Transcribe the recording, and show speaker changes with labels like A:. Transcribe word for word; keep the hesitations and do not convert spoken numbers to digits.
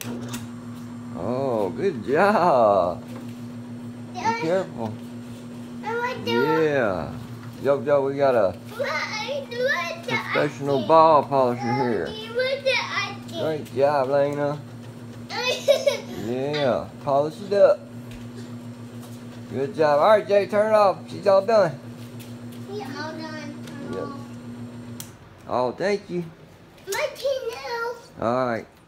A: Oh, good job. Be careful. Yeah. Jojo, we got a professional ball polisher here. Great job, Lena. Yeah, polish it up. Good job. All right, Jay, turn it off. She's all done.
B: We're all done.
A: Yep. Oh, thank you.
B: My tea now.
A: All right.